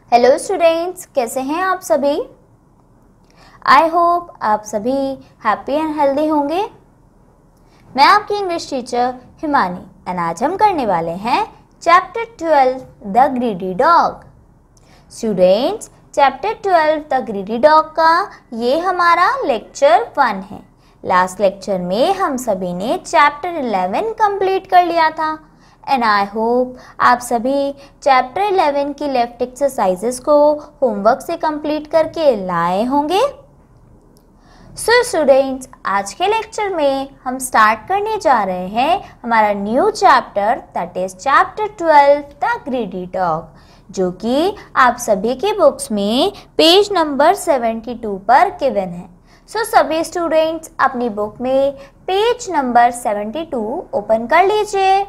Hello students, कैसे हैं आप सभी। आई होप आप सभी हैप्पी एंड हेल्दी होंगे। मैं आपकी इंग्लिश टीचर हिमानी एंड आज हम करने वाले हैं chapter 12 the greedy dog. Students, chapter 12 the greedy dog का ये हमारा लेक्चर 1 है। लास्ट लेक्चर में हम सभी ने चैप्टर 11 कंप्लीट कर लिया था एंड आई होप आप सभी चैप्टर 11 की लेफ्ट एक्सरसाइजेस को होमवर्क से कंप्लीट करके लाए होंगे। सो स्टूडेंट्स, आज के लेक्चर में हम स्टार्ट करने जा रहे हैं हमारा new chapter, that is chapter 12 the greedy dog, जो कि आप सभी की बुक्स में पेज नंबर 72 पर गिवन है। सो सभी स्टूडेंट्स अपनी बुक में पेज नंबर 72 ओपन कर लीजिए।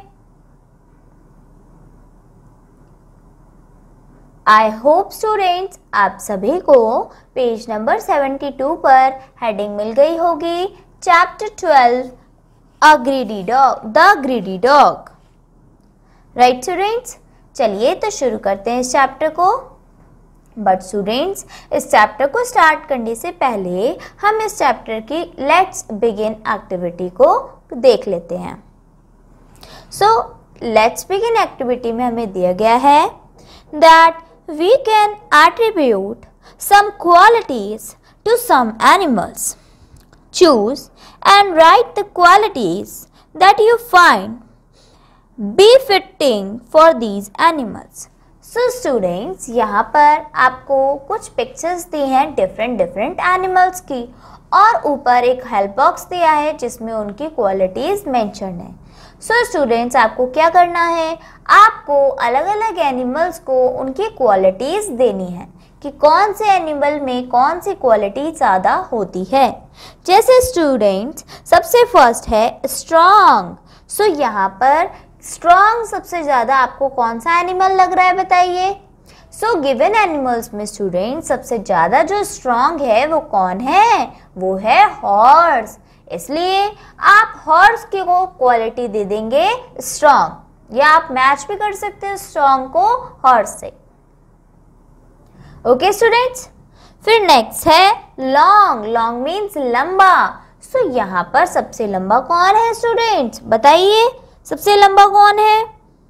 आई होप स्टूडेंट्स आप सभी को पेज नंबर 72 पर हेडिंग मिल गई होगी, chapter 12 a greedy dog, the greedy dog. Right students, चलिए तो शुरू करते हैं इस चैप्टर को। बट स्टूडेंट्स, इस चैप्टर को स्टार्ट करने से पहले हम इस चैप्टर की लेट्स बिगिन एक्टिविटी को देख लेते हैं। सो लेट्स बिगिन एक्टिविटी में हमें दिया गया है that we can attribute some qualities to some animals. Choose and write the qualities that you find befitting for these animals. So students, यहाँ पर आपको कुछ पिक्चर्स दी हैं डिफरेंट एनिमल्स की और ऊपर एक हेल्प बॉक्स दिया है जिसमें उनकी क्वालिटीज मेंशन है। सो स्टूडेंट्स, आपको क्या करना है, आपको अलग अलग एनिमल्स को उनकी क्वालिटीज देनी है कि कौन से एनिमल में कौन सी क्वालिटी ज़्यादा होती है। जैसे स्टूडेंट्स, सबसे फर्स्ट है स्ट्रॉन्ग। सो यहाँ पर स्ट्रॉन्ग सबसे ज़्यादा आपको कौन सा एनिमल लग रहा है, बताइए। सो गिवन एनिमल्स में स्टूडेंट सबसे ज़्यादा जो स्ट्रॉन्ग है वो कौन है, वो है हॉर्स। इसलिए आप हॉर्स की को क्वालिटी दे देंगे स्ट्रॉन्ग, या आप मैच भी कर सकते हैं स्ट्रॉन्ग को हॉर्स से। ओके स्टूडेंट्स, फिर नेक्स्ट है लॉन्ग। लॉन्ग मीन्स लंबा। सो यहाँ पर सबसे लंबा कौन है स्टूडेंट्स, बताइए सबसे लंबा कौन है।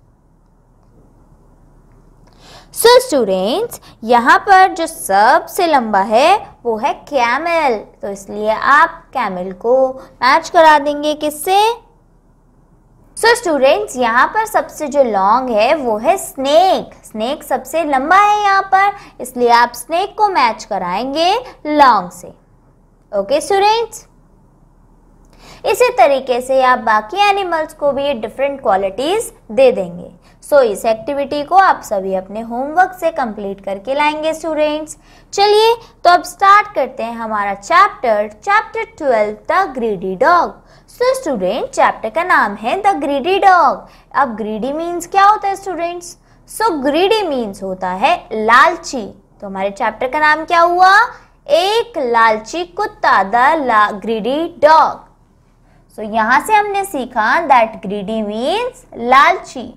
सो स्टूडेंट्स, यहाँ पर जो सबसे लंबा है वो है कैमल, तो इसलिए आप कैमल को मैच करा देंगे किससे। सो स्टूडेंट्स, यहाँ पर सबसे जो लॉन्ग है वो है स्नेक। स्नेक सबसे लंबा है यहाँ पर, इसलिए आप स्नेक को मैच कराएंगे लॉन्ग से। ओके स्टूडेंट्स, इसी तरीके से आप बाकी एनिमल्स को भी डिफरेंट क्वालिटीज दे देंगे। सो इस एक्टिविटी को आप सभी अपने होमवर्क से कंप्लीट करके लाएंगे स्टूडेंट्स। चलिए तो अब स्टार्ट करते हैं हमारा chapter 12 the greedy dog. So student, chapter का नाम है द ग्रीडी डॉग। अब ग्रीडी मीन्स क्या होता है स्टूडेंट्स, सो ग्रीडी मीन्स होता है लालची। तो हमारे चैप्टर का नाम क्या हुआ, एक लालची कुत्ता, द ग्रीडी डॉग। सो यहां से हमने सीखा दैट ग्रीडी मीन्स लालची।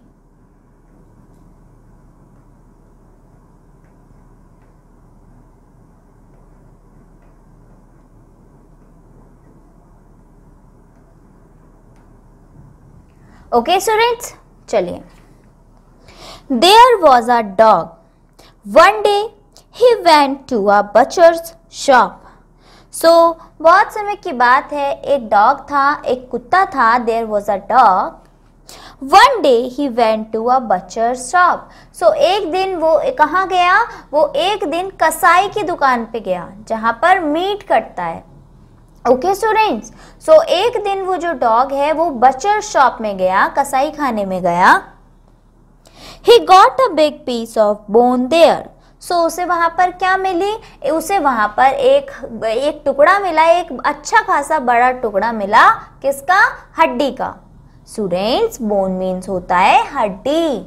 ओके स्टूडेंट्स, चलिए। There was a dog. One day he went to a butcher's shop. So बहुत समय की बात है, एक डॉग था, एक कुत्ता था। There was a dog. One day he went to a butcher's shop. So एक दिन वो कहाँ गया, वो एक दिन कसाई की दुकान पे गया जहाँ पर मीट कटता है। ओके स्टूडेंट्स, सो एक दिन वो जो डॉग है वो बचर शॉप में गया, कसाई खाने में गया। He got a big piece of bone there. सो उसे वहां पर क्या मिली, उसे वहां पर एक टुकड़ा मिला, एक अच्छा खासा बड़ा टुकड़ा मिला। किसका, हड्डी का। स्टूडेंट्स, बोन मीन्स होता है हड्डी।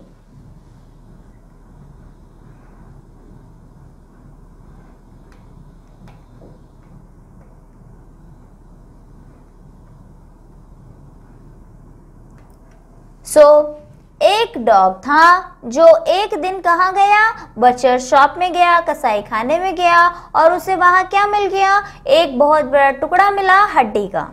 सो एक डॉग था जो एक दिन कहाँ गया, बचर शॉप में गया, कसाई खाने में गया और उसे वहां क्या मिल गया, एक बहुत बड़ा टुकड़ा मिला हड्डी का।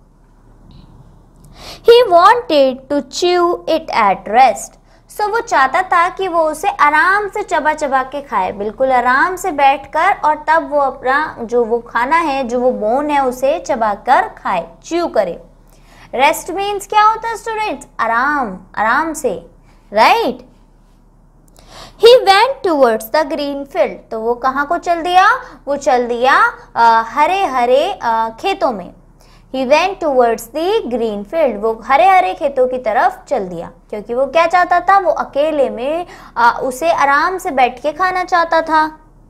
He wanted to chew it at rest. So वो चाहता था कि वो उसे आराम से चबा चबा के खाए, बिल्कुल आराम से बैठकर, और तब वो अपना जो वो खाना है, जो वो बोन है, उसे चबा कर खाए, च्यू करे। रेस्ट मीन्स क्या होता है स्टूडेंट्स, आराम, आराम से, right. He went towards the green field. तो वो कहाँ को चल दिया, वो चल दिया हरे हरे खेतों में। He went towards the green field. वो हरे हरे खेतों की तरफ चल दिया, क्योंकि वो क्या चाहता था, वो अकेले में उसे आराम से बैठ के खाना चाहता था।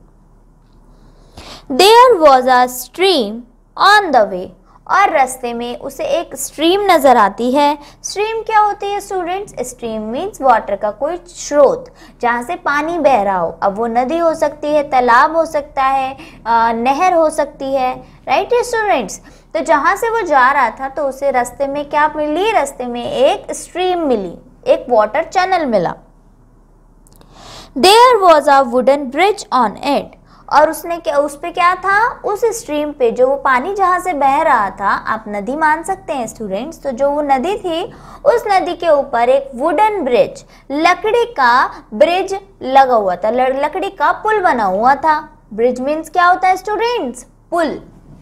There was a stream on the way. और रास्ते में उसे एक स्ट्रीम नजर आती है। स्ट्रीम क्या होती है स्टूडेंट्स, स्ट्रीम मीन्स वाटर का कोई स्रोत, जहाँ से पानी बह रहा हो। अब वो नदी हो सकती है, तालाब हो सकता है, नहर हो सकती है, राइट स्टूडेंट्स। तो जहाँ से वो जा रहा था तो उसे रास्ते में क्या मिली, रास्ते में एक स्ट्रीम मिली, एक वाटर चैनल मिला। There was a wooden bridge on it. और उसने क्या, उस पे क्या था, उस स्ट्रीम पे, जो वो पानी जहाँ से बह रहा था, आप नदी मान सकते हैं स्टूडेंट्स, तो जो वो नदी थी, उस नदी के ऊपर एक वुडन ब्रिज, लकड़ी का ब्रिज लगा हुआ था, लकड़ी का पुल बना हुआ था। ब्रिज मीन्स क्या होता है स्टूडेंट्स, पुल।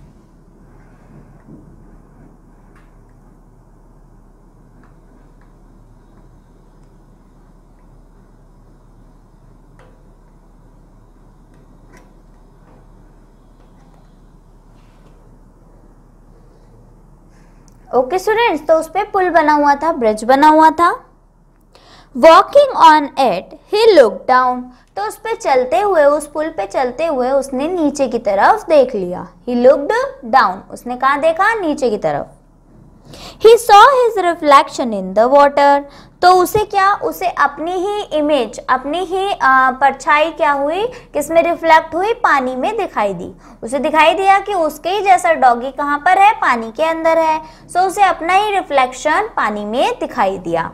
ओके स्टूडेंट्स, तो उस पे पुल बना हुआ था, ब्रिज बना हुआ था। Walking on it he look down. तो उस पे चलते हुए, उस पुल पे चलते हुए उसने नीचे की तरफ देख लिया। ही लुक्ड डाउन, उसने कहाँ देखा, नीचे की तरफ। He saw his reflection in the water. तो उसे क्या, उसे अपनी ही इमेज, अपनी ही परछाई क्या हुई, किसमें रिफ्लेक्ट हुई, पानी में दिखाई दी। उसे दिखाई दिया कि उसके ही जैसा डॉगी कहाँ पर है, पानी के अंदर है। सो उसे अपना ही रिफ्लेक्शन पानी में दिखाई दिया।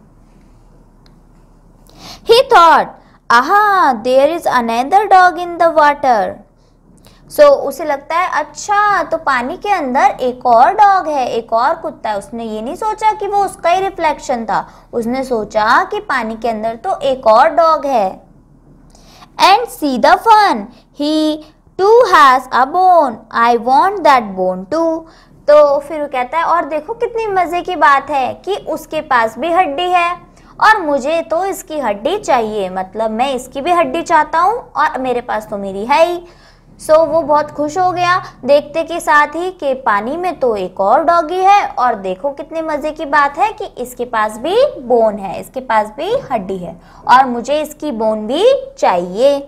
He thought, aha, there is another dog in the water. उसे लगता है, अच्छा तो पानी के अंदर एक और डॉग है, एक और कुत्ता है। उसने ये नहीं सोचा कि वो उसका ही रिफ्लेक्शन था, उसने सोचा कि पानी के अंदर तो एक और डॉग है। And see the fun, he too has a bone, I want that bone too. तो फिर वो कहता है, और देखो कितनी मजे की बात है कि उसके पास भी हड्डी है और मुझे तो इसकी हड्डी चाहिए, मतलब मैं इसकी भी हड्डी चाहता हूँ और मेरे पास तो मेरी है ही। वो बहुत खुश हो गया देखते के साथ ही कि पानी में तो एक और डॉगी है और देखो कितने मजे की बात है कि इसके पास भी बोन है, इसके पास भी हड्डी है और मुझे इसकी बोन भी चाहिए।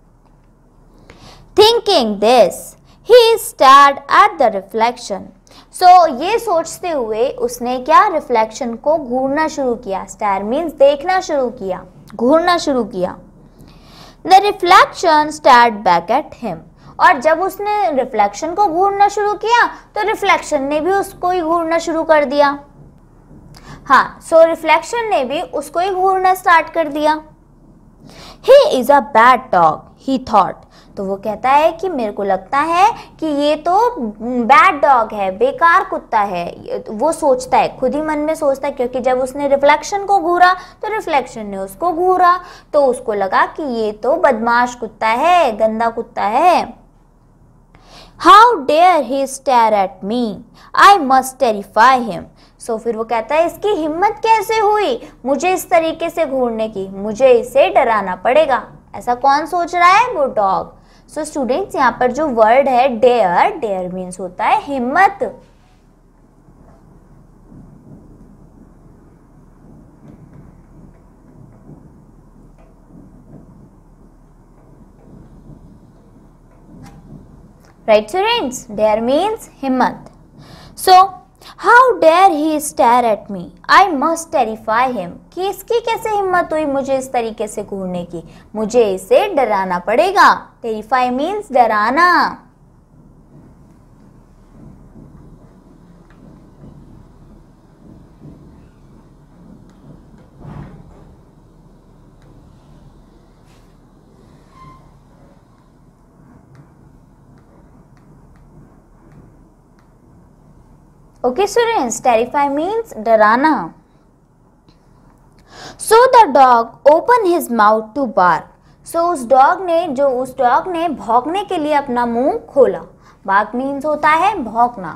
Thinking this he stared at the reflection. ये सोचते हुए उसने क्या, रिफ्लेक्शन को घूरना शुरू किया। स्टार मीन्स देखना शुरू किया, घूरना शुरू किया। The reflection stared back at him. और जब उसने रिफ्लेक्शन को घूरना शुरू किया तो रिफ्लेक्शन ने भी उसको ही घूरना शुरू कर दिया। हाँ, रिफ्लेक्शन ने भी उसको ही घूरना स्टार्ट कर दिया। He is a bad dog, he thought. तो वो कहता है कि मेरे को लगता है कि ये तो बैड डॉग है, बेकार कुत्ता है। वो सोचता है, खुद ही मन में सोचता है, क्योंकि जब उसने रिफ्लेक्शन को घूरा तो रिफ्लेक्शन ने उसको घूरा, तो उसको लगा कि ये तो बदमाश कुत्ता है, गंदा कुत्ता है। How dare he stare at me? I must terrify him. फिर वो कहता है, इसकी हिम्मत कैसे हुई मुझे इस तरीके से घूरने की, मुझे इसे डराना पड़ेगा। ऐसा कौन सोच रहा है, वो डॉग। स्टूडेंट्स, यहाँ पर जो वर्ड है डेयर, डेयर मीन्स होता है हिम्मत। राइट स्टूडेंट्स, डेयर मीन्स हिम्मत। How dare he stare at me? I must terrify him. कि इसकी कैसे हिम्मत हुई मुझे इस तरीके से घूरने की, मुझे इसे डराना पड़ेगा। Terrify means डराना। Okay students, terrify means डराना. So the dog opened his mouth to bark. So उस डॉग ने भौंकने के लिए अपना मुंह खोला. bark means होता है भौंकना.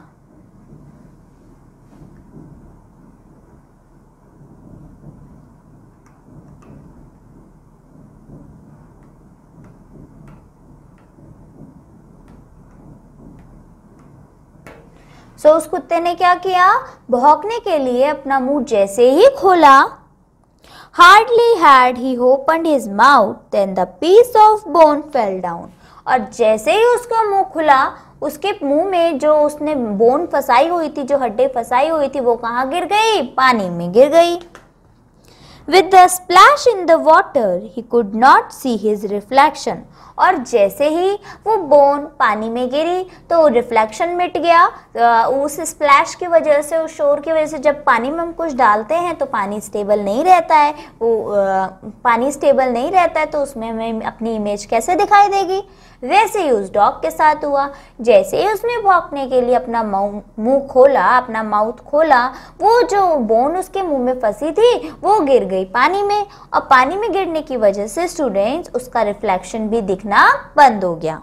सो उस कुत्ते ने क्या किया, भौंकने के लिए अपना मुंह जैसे ही खोला, hardly had he opened his mouth then the piece of bone fell down. और जैसे ही उसका मुंह खुला, उसके मुंह में जो उसने बोन फंसाई हुई थी, जो हड्डी फंसाई हुई थी, वो कहाँ गिर गई, पानी में गिर गई. With the splash in the water, he could not see his reflection. और जैसे ही वो बोन पानी में गिरी तो रिफ्लेक्शन मिट गया. उस स्प्लैश की वजह से, उस शोर की वजह से, जब पानी में हम कुछ डालते हैं तो पानी स्टेबल नहीं रहता है. पानी स्टेबल नहीं रहता है तो उसमें हमें अपनी इमेज कैसे दिखाई देगी. वैसे ही उस डॉग के साथ हुआ. जैसे ही उसने भौंकने के लिए अपना मुंह खोला, अपना माउथ खोला, वो जो बोन उसके मुंह में फंसी थी वो गिर गई पानी में. और पानी में गिरने की वजह से स्टूडेंट्स उसका रिफ्लेक्शन भी दिखना बंद हो गया.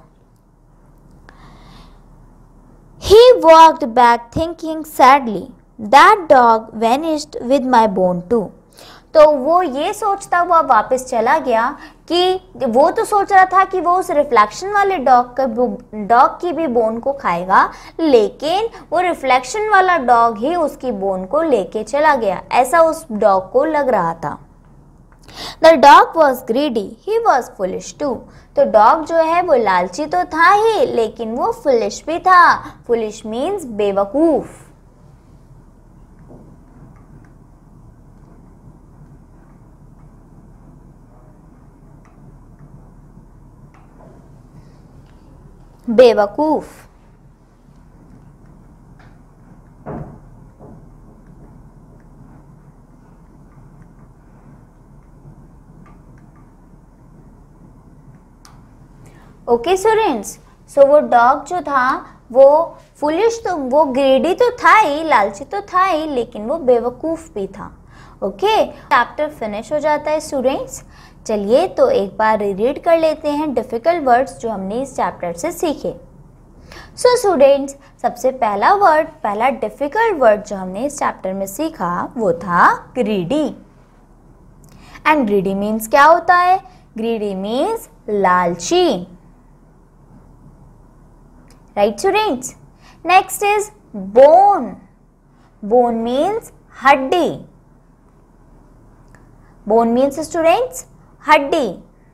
He walked back thinking sadly, that dog vanished with my bone too. तो वो ये सोचता हुआ वापस चला गया कि वो तो सोच रहा था कि वो उस रिफ्लेक्शन वाले डॉग की भी बोन को खाएगा, लेकिन वो रिफ्लेक्शन वाला डॉग ही उसकी बोन को लेके चला गया, ऐसा उस डॉग को लग रहा था. The dog was greedy, he was foolish too. तो डॉग जो है वो लालची तो था ही, लेकिन वो foolish भी था. Foolish means बेवकूफ. बेवकूफ. ओके स्टूडेंट्स, सो वो डॉग जो था वो फुलिश, तो वो ग्रेडी तो था ही, लालची तो था ही, लेकिन वो बेवकूफ भी था. ओके, चैप्टर फिनिश हो जाता है स्टूडेंट्स. चलिए तो एक बार रीड कर लेते हैं डिफिकल्ट वर्ड्स जो हमने इस चैप्टर से सीखे. सो स्टूडेंट्स, सबसे पहला डिफिकल्ट वर्ड जो हमने इस चैप्टर में सीखा वो था ग्रीडी. एंड ग्रीडी मीन्स क्या होता है, ग्रीडी मीन्स लालची. Right students. Next is bone. Bone means हड्डी. बोन मीन्स स्टूडेंट्स हड्डी.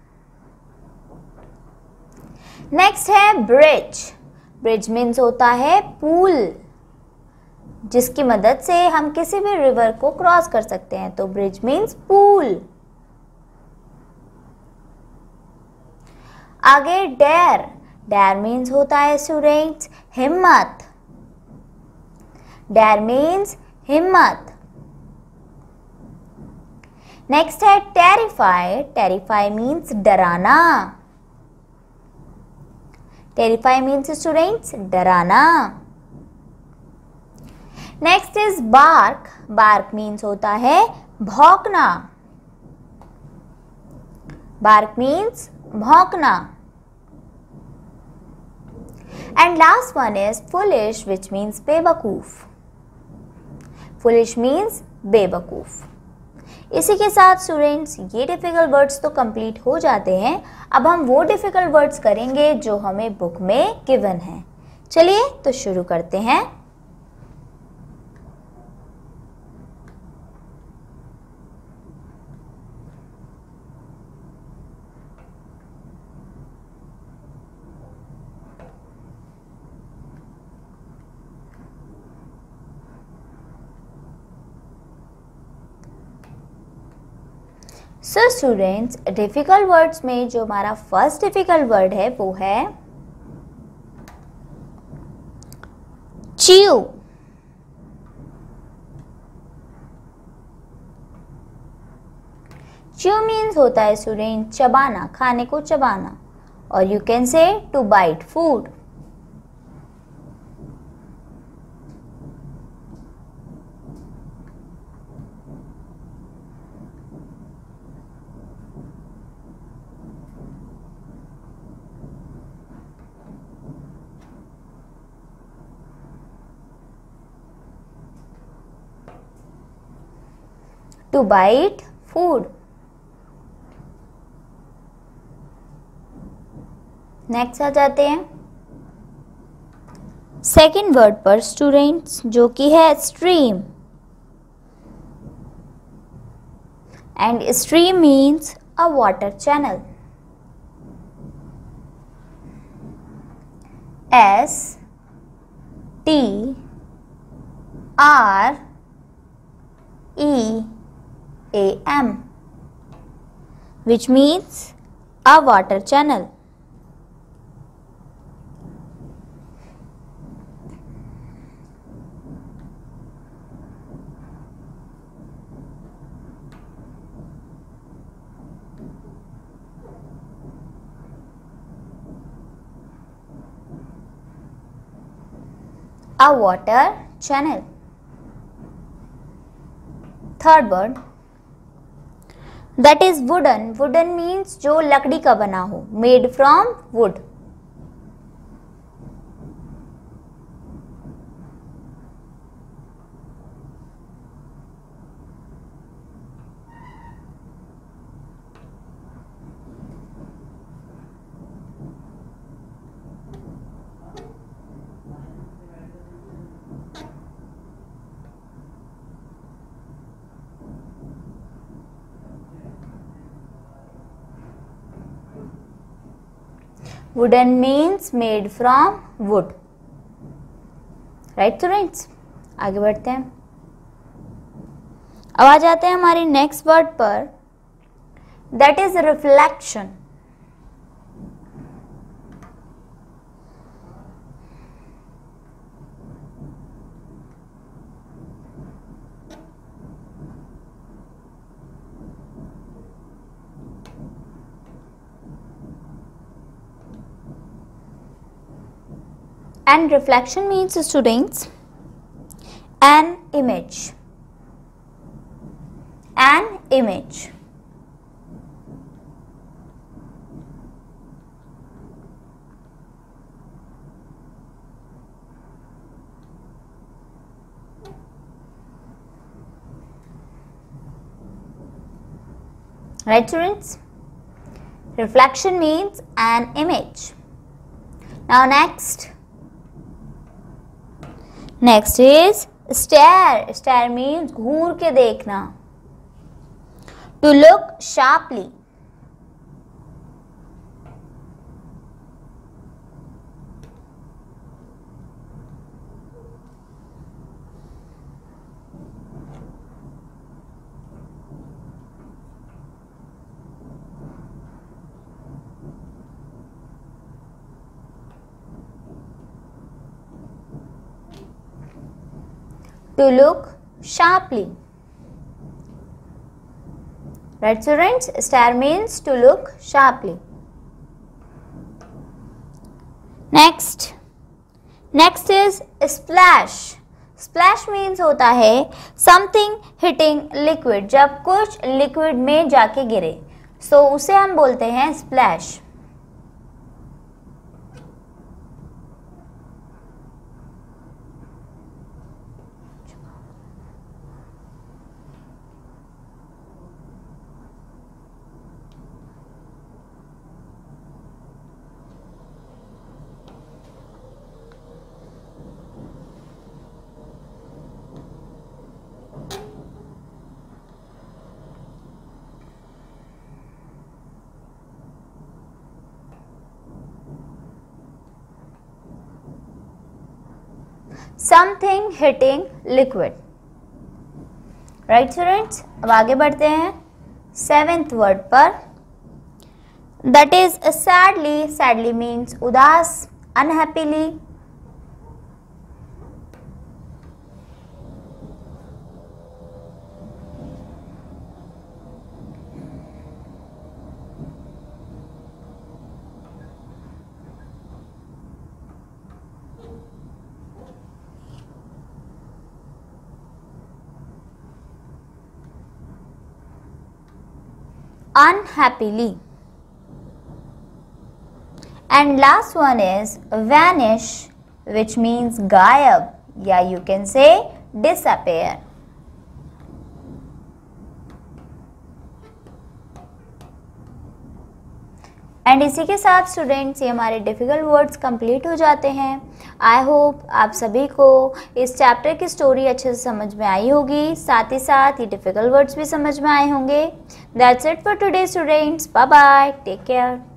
नेक्स्ट है ब्रिज. ब्रिज मीन्स होता है पुल, जिसकी मदद से हम किसी भी रिवर को क्रॉस कर सकते हैं, तो ब्रिज मीन्स पुल. आगे डेयर. डेयर मीन्स होता है स्टूडेंट्स हिम्मत. डेयर मीन्स हिम्मत. नेक्स्ट है टेरिफाई. टेरिफाई मीन्स डराना. टेरिफाई मीन्स स्टूडेंट्स डराना. Next is bark. Bark means होता है भौंकना. बार्क मीन्स भौंकना. And last one is foolish, which means बेवकूफ. फुलिश मीन्स बेवकूफ. इसी के साथ स्टूडेंट्स ये डिफिकल्ट वर्ड्स तो कंप्लीट हो जाते हैं. अब हम वो डिफिकल्ट वर्ड्स करेंगे जो हमें बुक में गिवन है. चलिए तो शुरू करते हैं. सो स्टूडेंट्स, डिफिकल्ट वर्ड्स में जो हमारा फर्स्ट डिफिकल्ट वर्ड है वो है च्यू. च्यू मीन्स होता है स्टूडेंट चबाना, खाने को चबाना, और you can say to bite food. to bite food. Next आ जाते हैं सेकेंड वर्ड पर स्टूडेंट्स, जो कि है stream. And stream means a water channel. STREAM, which means a water channel. A water channel. Third word, that is wooden. Wooden means जो लकड़ी का बना हो, made from wood. Wooden means made from wood. Right students? आगे बढ़ते हैं. अब आ जाते हैं हमारी नेक्स्ट वर्ड पर, that is reflection. And reflection means students an image. An image. Right students? Reflection means an image. Now next is stare. Stare means घूर के देखना. To look sharply. To look sharply. Right students? Stare means to look sharply. Next is splash. Splash means होता है something hitting liquid. जब कुछ liquid में जाके गिरे, so उसे हम बोलते हैं splash. Something hitting liquid. Right students? अब आगे बढ़ते हैं सेवेंथ वर्ड पर, that is sadly. Sadly means उदास, unhappily. Unhappily. And last one is vanish, which means गायब, या you can say disappear. And इसी के साथ स्टूडेंट्स ये हमारे डिफ़िकल्ट वर्ड्स कंप्लीट हो जाते हैं। आई होप आप सभी को इस चैप्टर की स्टोरी अच्छे से समझ में आई होगी, साथ ही साथ ये डिफ़िकल्ट वर्ड्स भी समझ में आए होंगे। That's it for today students, bye bye, take care.